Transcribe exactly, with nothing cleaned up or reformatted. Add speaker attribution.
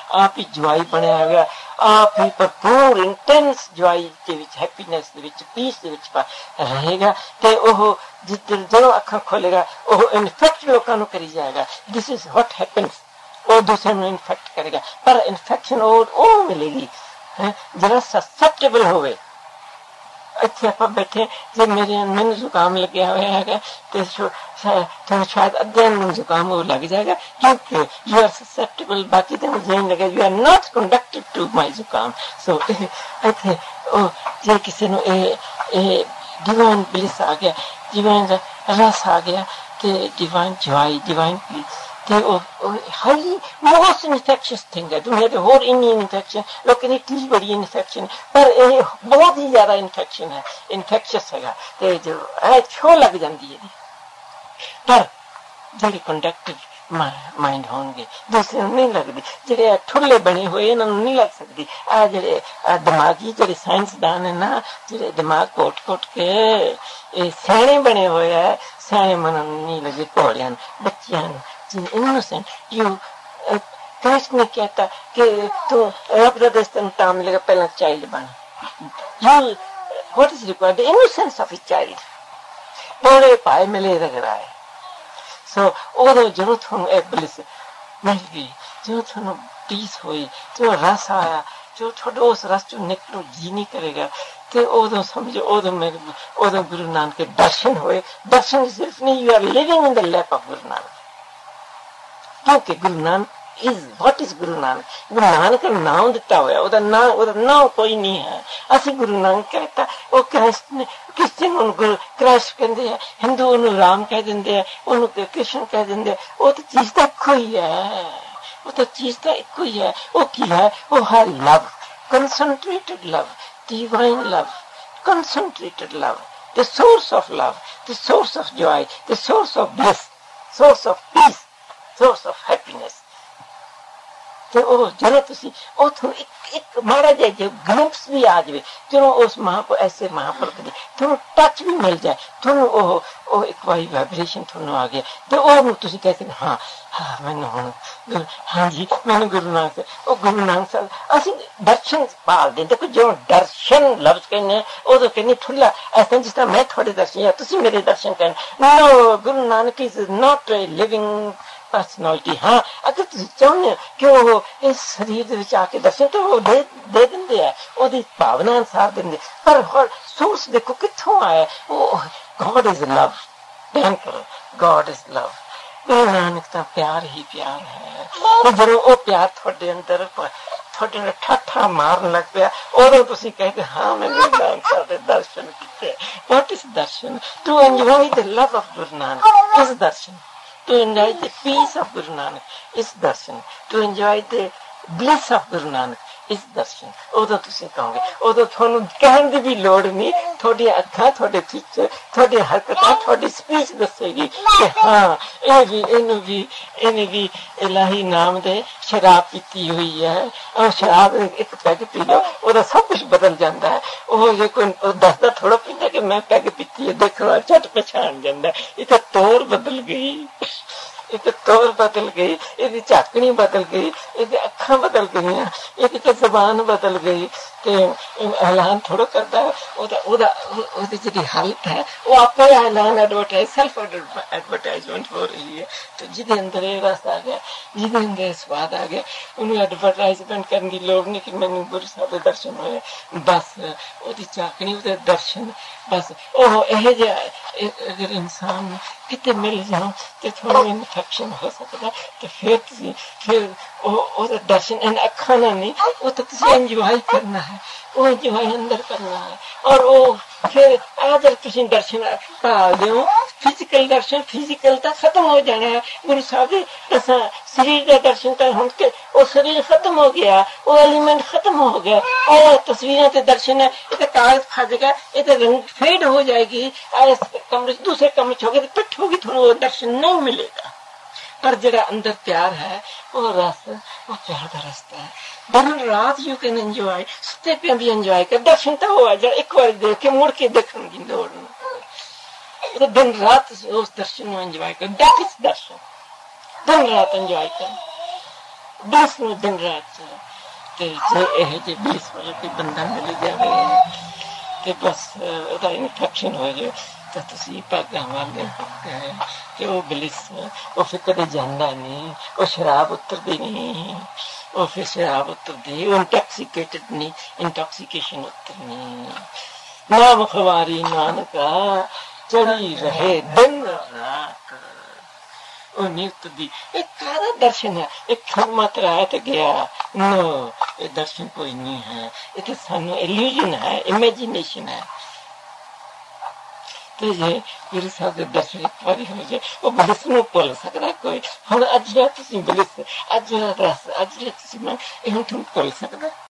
Speaker 1: आप ही ਜਵਾਈ ਬਣਿਆ ਹੋਇਆ, ਆਪ ਹੀ ਭਰਪੂਰ ਇੰਟੈਂਸ ਜਵਾਈ ਦੇ ਵਿੱਚ, ਹੈਪੀਨੈਸ ਦੇ ਵਿੱਚ, ਪੀਸ ਦੇ ਵਿੱਚ ਰਹੇਗਾ ਤੇ ਉਹ ਜਦੋਂ ਅੱਖਾਂ ਖੋਲੇਗਾ ਉਹ ਇਨਫੈਕਟ ਲੋਕਾਂ ਨੂੰ ਕਰੀ ਜਾਏਗਾ। This is what happens. ਉਹ ਦੂਸਰੇ ਨੂੰ ਇਨਫੈਕਟ ਕਰੇਗਾ, ਪਰ ਇਨਫੈਕਸ਼ਨ ਉਹ ਉਹ ਮਿਲੇਗੀ ਜਿਹੜਾ ਸਸੈਪਟੇਬਲ ਹੋਵੇ। ਇੱਥੇ ਆਪਾਂ ਬੈਠੇ ਜੇ ਮੇਰੇ ਮੈਨੂੰ ਜ਼ੁਕਾਮ ਲੱਗਿਆ ਹੋਇਆ ਹੈਗਾ ਤੇ ਤੁਹਾਨੂੰ ਸ਼ਾਇਦ ਅੱਧੇ ਨੂੰ ਜ਼ੁਕਾਮ ਉਹ ਲੱਗ ਜਾਏਗਾ ਕਿਉਂਕਿ ਯੂ ਆਰ ਸਸੈਪਟੇਬਲ। ਬਾਕੀ ਤਾਂ ਮੁਝੇ ਨਹੀਂ ਲੱਗਾ, you are not conducted to my ਜ਼ੁਕਾਮ। ਸੋ ਇੱਥੇ ਉਹ ਜੇ ਕਿਸੇ ਨੂੰ ਇਹ ਇਹ ਡਿਵਾਈਨ ਬਲਿਸ ਆ ਗਿਆ, ਡਿਵਾਈਨ ਰਸ ਆ ਗਿਆ ਤੇ ਡਿਵਾਈਨ ਜੋਏ, ਡਿਵਾਈਨ ਪੀਸ ਤੇ ਉਹ ਹਾਈਲੀ ਮੋਸਟ ਇਨਫੈਕਸ਼ੀਅਸ ਥਿੰਗ ਹੈ ਦੁਨੀਆ ਤੇ। ਹੋਰ ਇੰਨੀ ਇਨਫੈਕਸ਼ਨ ਲੋਕਾਂ ਦੀ ਟੀ ਬੜੀ ਇਨਫੈਕਸ਼ਨ, ਪਰ ਇਹ ਬਹੁਤ ਹੀ ਜ਼ਿਆਦਾ ਇਨਫੈਕਸ਼ਨ ਹੈ, ਇਨਫੈਕਸ਼ੀਅਸ ਹੈਗਾ ਤੇ ਜੋ ਇਹ ਛੋ ਲੱਗ ਜਾਂਦੀ ਹੈ। ਪਰ ਜਿਹੜੇ ਕੰਡਕਟਡ ਮਾਈਂਡ ਹੋਣਗੇ ਦੂਸਰੇ ਨੂੰ ਨਹੀਂ ਲੱਗਦੀ, ਜਿਹੜੇ ਠੁੱਲੇ ਬਣੇ ਹੋਏ ਇਹਨਾਂ ਨੂੰ ਨਹੀਂ ਲੱਗ ਸਕਦੀ। ਆ ਜਿਹੜੇ ਦਿਮਾਗੀ ਜਿਹੜੇ ਸਾਇੰਸਦਾਨ ਹੈ ਨਾ, ਜਿਹੜੇ ਦਿਮਾਗ ਕੋਟ ਕੋਟ ਕੇ ਇਹ ਸਿਆਣੇ ਬਣੇ ਹੋਏ ਹੈ, ਸਿਆਣੇ ਮਨ ਨੂੰ ਨਹੀਂ ਲੱਗੇ, ਘੋੜਿਆਂ ਨੂੰ, ਬੱਚਿਆਂ ਨੂੰ innocent you uh, कृष्ण ने कहता कि तू रब का दस्तन ता मिलेगा पहला चाइल्ड बन। you what is required? The innocence of a child बड़े पाए मिले लग रहा है। so और जो तुम एक bliss मिल गई, जो तुम पीस हुई, जो रस आया, जो छोड़ो उस रस जो निकलो जी नहीं करेगा ਤੇ ਉਦੋਂ ਸਮਝੋ ਉਦੋਂ ਮੇਰੇ ਉਦੋਂ ਗੁਰੂ ਨਾਨਕ ਦੇ ਦਰਸ਼ਨ ਹੋਏ। ਦਰਸ਼ਨ ਸਿਰਫ ਨਹੀਂ, you are living in the lap of Guru Nanak। क्योंकि गुरु Nanak is what is Guru Nanak? Guru Nanak का नाम दिता हुआ, ਉਹਦਾ ਨਾਮ ਉਹਦਾ ਨਾਮ ਕੋਈ ਨਹੀਂ ਹੈ। ਅਸੀਂ ਗੁਰੂ ਨਾਨਕ ਕਹਿੰਦਾ ਉਹ ਕ੍ਰਿਸ਼ਨ ਨੇ, ਕਿਸੇ ਨੂੰ ਗੁਰੂ ਕ੍ਰਿਸ਼ਨ ਕਹਿੰਦੇ ਆ, ਹਿੰਦੂ ਉਹਨੂੰ ਰਾਮ ਕਹਿ ਦਿੰਦੇ ਆ, ਉਹਨੂੰ ਕ੍ਰਿਸ਼ਨ ਕਹਿ ਦਿੰਦੇ ਆ। ਉਹ ਤਾਂ ਚੀਜ਼ ਤਾਂ ਇੱਕੋ ਹੀ ਹੈ, ਉਹ ਤਾਂ ਚੀਜ਼ ਤਾਂ ਇੱਕੋ ਹੀ ਹੈ। ਉਹ ਕੀ ਹੈ? ਉਹ ਹੈ love, concentrated love, divine love, concentrated love, the source of love, the source of joy, the source of bliss, source of peace, source of happiness। ਤੇ ਉਹ ਜਦੋਂ ਤੁਸੀਂ ਉਥੋਂ ਇੱਕ ਇੱਕ ਮਾੜਾ ਜਿਹਾ ਜੇ ਗਲਿੰਪਸ ਵੀ ਆ ਜਾਵੇ, ਜਦੋਂ ਉਸ ਮਹਾਂਪੁਰ ਐਸੇ ਮਹਾਂਪੁਰਖ ਦੀ ਤੁਹਾਨੂੰ ਟੱਚ ਵੀ ਮਿਲ ਜਾਏ, ਤੁਹਾਨੂੰ ਉਹ ਉਹ ਇੱਕ ਵਾਰੀ ਵਾਈਬ੍ਰੇਸ਼ਨ ਤੁਹਾਨੂੰ ਆ ਗਿਆ ਤੇ ਉਹਨੂੰ ਤੁਸੀਂ ਕਹਿੰਦੇ ਹਾਂ ਹਾਂ ਮੈਨੂੰ ਹੁਣ ਹਾਂਜੀ ਮੈਨੂੰ ਗੁਰੂ ਨਾਨਕ, ਉਹ ਗੁਰੂ ਨਾਨਕ ਸਾਹਿਬ ਅਸੀਂ ਦਰਸ਼ਨ ਪਾਲਦੇ। ਦੇਖੋ ਜਦੋਂ ਦਰਸ਼ਨ ਲਫ਼ਜ਼ ਕਹਿੰਦੇ ਉਦੋਂ ਕਹਿੰਦੇ ਠੁੱਲਾ ਐਸਾ ਜਿਸ ਤਰ੍ਹਾਂ ਮੈਂ ਤੁਹਾਡੇ ਦਰਸ਼ਨ ਜਾਂ ਤੁਸੀਂ ਮੇਰੇ ਦਰਸ਼ਨ ਕਰਨ। No, Guru Nanak is not a living personality. हाँ अगर तुम चाहते कि वो इस शरीर आके दर्शन तो वो दे दे देंगे है, ओदी भावना अनुसार देंगे, पर हर सोर्स देखो कित्थों आया। वो गॉड इज लव, ध्यान करो, God is love. Guru Nanak का प्यार ही प्यार है। तो जो वो प्यार थोड़े अंदर थोड़े अंदर ठाठा मारन लग पिया, उदों तुसीं कहे हाँ मैं गुरु नानक साहब दे दर्शन कीते। व्हाट इज दर्शन? To enjoy the love of Guru Nanak is दर्शन। To enjoy the peace of Guru Nanak is darshan. To enjoy the bliss of Guru Nanak is darshan। ਉਦੋਂ ਤੁਸੀਂ ਕਹੋਗੇ, ਉਦੋਂ ਤੁਹਾਨੂੰ ਕਹਿਣ ਦੀ ਵੀ ਲੋੜ ਨਹੀਂ, ਤੁਹਾਡੀਆਂ ਅੱਖਾਂ, ਤੁਹਾਡੇ ਫੀਚਰ, ਤੁਹਾਡੀ ਹਰਕਤਾਂ, ਤੁਹਾਡੀ ਸਪੀਚ ਦੱਸੇਗੀ ਕਿ ਹਾਂ ਇਹ ਵੀ ਇਹਨੂੰ ਵੀ ਇਹਨੇ ਵੀ ਇਲਾਹੀ ਨਾਮ ਦੇ ਸ਼ਰਾਬ ਪੀਤੀ ਹੋਈ ਹੈ। ਉਹ ਸ਼ਰਾਬ ਇੱਕ ਪੈਗ ਪੀ ਲਓ, ਉਹਦਾ ਸਭ ਕੁਛ ਬਦਲ ਜਾਂਦਾ ਹੈ। ਉਹ ਜੇ ਕੋਈ ਦੱਸਦਾ ਥੋੜਾ ਪੀਂਦਾ ਕਿ ਮੈਂ ਪੈਗ ਪੀਤੀ ਹੈ, ਦੇਖੋ ਝਟ ਪਛਾਣ ਜਾਂਦਾ। ਇਹ ਤਾਂ ਤੋਰ ਬਦਲ ਗਈ, एक तौर बदल गई, ਇਹਦੀ ਝਾਕਣੀ ਬਦਲ ਗਈ, ਇਹਦੀ ਅੱਖਾਂ ਬਦਲ ਗਈਆਂ, ਇਹਦੀ ਤਾਂ ਜ਼ਬਾਨ ਬਦਲ ਗਈ ਤੇ ਐਲਾਨ ਥੋੜਾ ਕਰਦਾ ਉਹਦਾ ਉਹਦਾ ਉਹਦੀ ਜਿਹੜੀ ਹਾਲਤ ਹੈ ਉਹ ਆਪੇ ਐਲਾਨ ਐਡਵਰਟਾਈਜ਼ ਸੈਲਫ ਐਡਵਰਟਾਈਜ਼ਮੈਂਟ ਹੋ ਰਹੀ ਹੈ। ਤੇ ਜਿਹਦੇ ਅੰਦਰ ਇਹ ਰਸ ਆ ਗਿਆ, ਜਿਹਦੇ ਅੰਦਰ ਸਵਾਦ ਆ ਗਿਆ, ਉਹਨੂੰ ਐਡਵਰਟਾਈਜ਼ਮੈਂਟ ਕਰਨ ਦੀ ਲੋੜ ਨਹੀਂ ਕਿ ਮੈਨੂੰ ਗੁਰੂ ਸਾਹਿਬ ਦੇ ਦਰਸ਼ਨ ਹੋਏ। ਬਸ ਉਹਦੀ ਝਾਕਣੀ, ਉਹਦੇ ਦਰਸ਼ਨ, ਬਸ ਉਹ ਇਹ ਜਿਹਾ ਅਗਰ ਇਨਸਾਨ ਨੂੰ ਕਿਤੇ ਮਿਲ ਜਾਓ ਤੇ ਥੋੜਾ ਇਨਫੈਕਸ਼ਨ ਹੋ ਸਕਦਾ ਤੇ ਫਿਰ ਤੁਸੀਂ ਫਿਰ ਉਹ ਉਹਦਾ ਦਰਸ਼ਨ ਇਹਨਾਂ ਅੱਖਾਂ ਨਾਲ ਨਹੀਂ, ਉਹ ਤਾਂ ਤੁਸੀਂ ਇੰਜੋਏ ਕਰਨਾ ਹੈ, ਉਹ ਇੰਜੋਏ ਅੰਦਰ ਕਰਨਾ ਹੈ। ਔਰ ਉਹ ਫਿਰ ਆ ਜਦ ਤੁਸੀਂ ਦਰਸ਼ਨ ਭਾਲਦੇ ਹੋ, ਫਿਜ਼ੀਕਲ ਦਰਸ਼ਨ ਫਿਜ਼ੀਕਲ ਤਾਂ ਖਤਮ ਹੋ ਜਾਣਾ ਹੈ। ਗੁਰੂ ਸਾਹਿਬ ਦੇ ਦਸਾਂ ਸਰੀਰ ਦਾ ਦਰਸ਼ਨ ਤਾਂ ਹੁਣ ਕਿ ਉਹ ਸਰੀਰ ਖਤਮ ਹੋ ਗਿਆ, ਉਹ ਐਲੀਮੈਂਟ ਖਤਮ ਹੋ ਗਿਆ। ਉਹ ਤਸਵੀਰਾਂ ਤੇ ਦਰਸ਼ਨ ਹੈ, ਇਹ ਤਾਂ ਕਾਗਜ਼ ਫਟ ਗਿਆ, ਇਹ ਤਾਂ ਰੰਗ ਫੇਡ ਹੋ ਜਾਏਗੀ, ਇਸ ਕਮਰੇ ਚ ਦੂਸਰੇ ਕਮਰੇ ਚ ਹੋ ਗਏ ਪਿੱਠ ਹੋਗੀ, ਤੁਹਾਨੂੰ ਉਹ ਦਰਸ਼ਨ ਨਹੀਂ ਮਿਲੇਗਾ। पर जरा अंदर प्यार है वो रस, वो प्यार का रास्ता है। दिन रात यू कैन एंजॉय, सुते पे भी एंजॉय कर। दर्शन तो हुआ जरा एक बार देख के मुड़ के देखने की दौड़ तो दिन रात उस दर्शन में एंजॉय कर। दैट इज दर्शन, दिन रात एंजॉय कर। ਬਿਲਿਸ ਨੂੰ ਦਿਨ ਰਾਤ ਤੇ ਜੇ ਇਹ ਜੇ ਬਿਲਿਸ ਵਾਲਾ ਕੋਈ ਬੰਦਾ ਮਿਲ ਜਾਵੇ ਤੇ ਬਸ ਉਹਦਾ ਇਨਫੈਕਸ਼ਨ ਹੋ ਜਾਏ ਤਾਂ ਤੁਸੀਂ ਭਾਗਾਂ ਵਾਲੇ ਹੈ ਕਿ ਉਹ ਬਿਲਿਸ ਉਹ ਫਿਰ ਕਦੇ ਜਾਂਦਾ ਨਹੀਂ, ਉਹ ਸ਼ਰਾਬ ਉਤਰਦੀ ਨਹੀਂ, ਉਹ ਫਿਰ ਸ਼ਰਾਬ ਉਤਰਦੀ, ਉਹ ਇੰਟੌਕਸੀਕੇਟਡ ਨਹੀਂ, ਇੰਟੌਕਸੀਕੇਸ਼ਨ ਉਤਰਨੀ। ਨਾਮ ਖਵਾਰੀ ਨਾਨਕਾ ਚੜੀ ਰਹੇ ਦਿਨ ਰਾਤ, ਉਹ ਨਹੀਂ ਉਤਰਦੀ। ਇਹ ਕਾਹਦਾ ਦਰਸ਼ਨ ਹੈ? ਇਹ ਖੰਡ ਮਾਤਰ ਆਇਆ ਤੇ ਗਿਆ। ਨੋ, ਇਹ ਦਰਸ਼ਨ ਕੋਈ ਨਹੀਂ ਹੈ, ਇਹ ਤਾਂ ਸਾਨੂੰ ਇਲੂਜ਼ਨ ਹੈ, ਇਮੈਜੀਨੇਸ਼ਨ ਹੈ। ਤੇ ਜੇ ਗੁਰੂ ਸਾਹਿਬ ਦੇ ਦਰਸ਼ਨ ਇੱਕ ਵਾਰੀ ਹੋ ਜਾਏ, ਉਹ ਬਿਲਿਸ ਨੂੰ ਭੁੱਲ ਸਕਦਾ ਕੋਈ? ਹੁਣ ਅੱਜ ਜਿਹੜਾ ਤੁਸੀਂ ਬਿਲਿਸ, ਅੱਜ ਜਿਹੜਾ ਰਸ, ਅੱਜ ਜਿਹੜਾ ਤੁਸੀਂ ਮੈਂ, ਇਹ ਹੁਣ ਤੁਹਾਨੂੰ ਭੁੱਲ ਸਕਦਾ?